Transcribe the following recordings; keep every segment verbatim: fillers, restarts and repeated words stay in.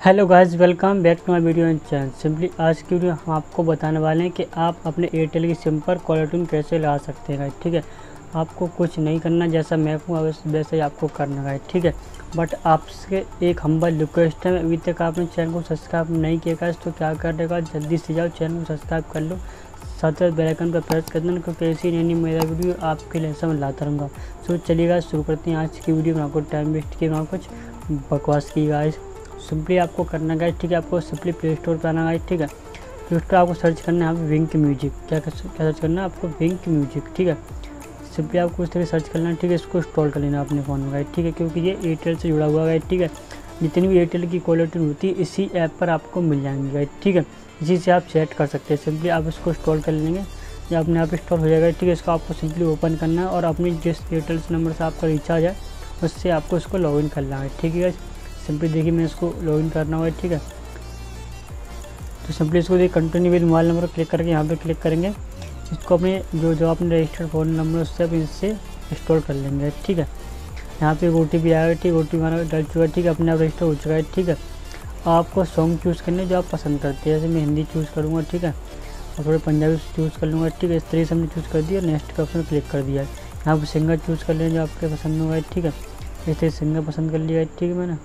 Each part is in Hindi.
Hello guys, welcome back to my video and channel. Simply आज की वीडियो हम आपको बताने वाले हैं कि आप अपने एयरटेल की सिम पर कॉलर ट्यून कैसे लगा सकते हैं गाइस। ठीक है, आपको कुछ नहीं करना, जैसा मैं हूँ वैसे ही आपको करना गाइस। ठीक है, बट आपसे एक हम्बल रिक्वेस्ट है, अभी तक आपने चैनल को सब्सक्राइब नहीं किया गाइस तो क्या करेगा, जल्दी से जाओ चैनल को सब्सक्राइब कर लो, साथ साथ बेल आइकन पर प्रेस कर देना, क्योंकि ऐसी नहीं मेरा वीडियो आपके लिए ऐसा मैं लाता रहूँगा। सो चलिएगा शुरू करते हैं आज की वीडियो में। आपको टाइम वेस्ट किया, कुछ बकवास की गाइस। सिंपली आपको करना गाइस, ठीक है, आपको सिंपली प्ले स्टोर पर आना गाइस। ठीक है, प्ले स्टोर आपको सर्च करना है यहाँ पे विंक म्यूजिक। क्या क्या सर्च करना है आपको, विंक म्यूजिक। ठीक है, सिंपली आपको इस तरह सर्च करना है। ठीक है, इसको इंस्टॉल कर लेना अपने फ़ोन में गाइस। ठीक है, क्योंकि ये एयरटेल से जुड़ा हुआ है। ठीक है, जितनी भी एयरटेल की कॉलर ट्यून होती है इसी ऐप पर आपको मिल जाएंगी गाइस। ठीक है, इसी से आप सेट कर सकते हैं। सिंपली आप इसको इंस्टॉल कर लेंगे, या अपने आप इंस्टॉल हो जाएगा। ठीक है, इसको आपको सिंपली ओपन करना है और अपनी जिस एयरटेल नंबर से आपका रिचार्ज है उससे आपको इसको लॉगिन करना है। ठीक है गाइस, सिंपली देखिए मैं इसको लॉगिन करना होगा। ठीक है, तो सिंपली इसको देखिए continue with mobile number click करके यहाँ पे क्लिक करेंगे। इसको अपने जो जो आपने रजिस्टर्ड फ़ोन नंबर उससे आप इससे इंस्टॉल कर लेंगे। ठीक है, यहाँ पे ओ टी पी आएगा। ठीक, ओ टी पी हमारा डल चुका है। ठीक है, अपने आप रजिस्टर हो चुका है। ठीक है, आपको सॉन्ग चूज़ करने जो आप पसंद करते हैं, जैसे मैं हिंदी चूज़ करूँगा। ठीक है, और थोड़े पंजाबी चूज़ कर लूँगा। ठीक है, इस तरीके से हमने चूज़ कर दिया, नेक्स्ट के ऑप्शन क्लिक कर दिया है। यहाँ पर सिंगर चूज़ कर लें जो आपके पसंद होगा। ठीक है, इस तरह सिंगर पसंद कर लिया है। ठीक है, मैंने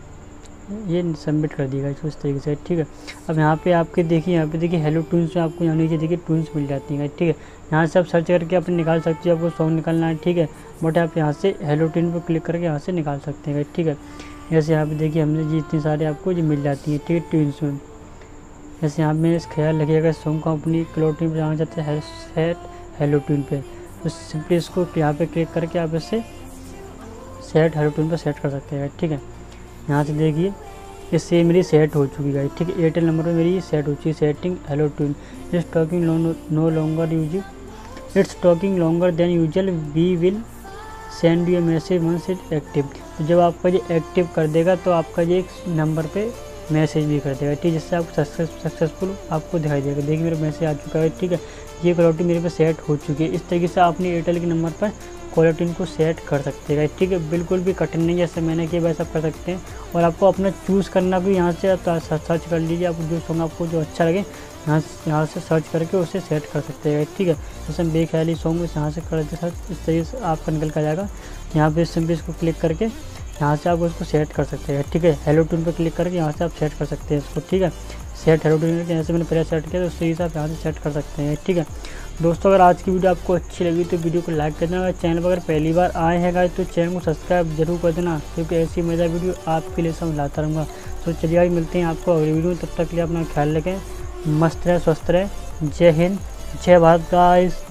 ये सबमिट कर दिया इस तरीके से। ठीक है, अब यहाँ पे आपके देखिए, यहाँ पे देखिए हेलो ट्यून्स में आपको यहाँ नीचे देखिए ट्यून्स मिल जाती हैं। ठीक है, यहाँ से आप सर्च करके अपने निकाल सकते हो, आपको सॉन्ग निकालना है। ठीक है, बट आप यहाँ से हेलो ट्यून पर क्लिक करके यहाँ से निकाल सकते हैं। ठीक है, जैसे यहाँ पे देखिए हमने जितनी सारे आपको जो मिल जाती हैं। ठीक है, ट्यून्स में जैसे यहाँ में ख्याल रखिएगा सॉन्ग को अपनी कलर ट्यून पर जाना चाहते हैं सेट हेलो ट्यून पे, तो सिंपली इसको यहाँ पे क्लिक करके आप इससे सेट हेलो ट्यून पर सेट कर सकते हैं। ठीक है, यहाँ से देखिए इससे मेरी सेट हो चुकी है। ठीक है, एयरटेल नंबर पर मेरी सेट हो चुकी है setting hello tune. It's talking no longer use it's talking longer than usual we will send you message once it active. तो जब आपका ये एक्टिव कर देगा तो आपका ये एक नंबर पे मैसेज भी कर देगा। ठीक है, जिससे आपको सक्सेसफुल आपको दिखाई देगा। देखिए मेरा मैसेज आ चुका है। ठीक है, ये कॉलर ट्यून मेरे पे सेट हो चुकी है। इस तरीके से आप अपने एयरटेल के नंबर पर कॉलर ट्यून को सेट कर सकते हैं। ठीक है, बिल्कुल भी कठिन नहीं, जैसे मैंने किया वैसा कर सकते हैं। और आपको अपना चूज़ करना भी यहाँ से सर्च कर लीजिए, आप जो सॉन्ग आपको जो अच्छा लगे यहाँ यहाँ से सर्च करके उसे सेट कर सकते हैं। ठीक है, जैसे हम बेख्याली सॉन्ग इस यहाँ से कर देते सर्च, इस तरीके से आपका निकल कर जाएगा। यहाँ पे सिंपली इसको क्लिक करके यहाँ से आप उसको सेट कर सकते हैं। ठीक है, हेलो ट्यून पर क्लिक करके यहाँ से आप सेट कर सकते हैं इसको। ठीक है, सेट हेलो ट्यून करके यहाँ से मैंने पहले सेट किया तो उस तरीके से आप यहाँ से सेट कर सकते हैं। ठीक है दोस्तों, अगर आज की वीडियो आपको अच्छी लगी तो वीडियो को लाइक कर देना। अगर चैनल पर अगर पहली बार आए हैं गाइस तो चैनल को सब्सक्राइब जरूर कर देना, क्योंकि ऐसी मज़ेदार वीडियो आपके लिए सब लाता रहूँगा। तो चलिए आज मिलते हैं आपको अगली वीडियो में, तब तक के लिए अपना ख्याल रखें, मस्त रहे, स्वस्थ रहे। जय हिंद, जय भारत गाइस।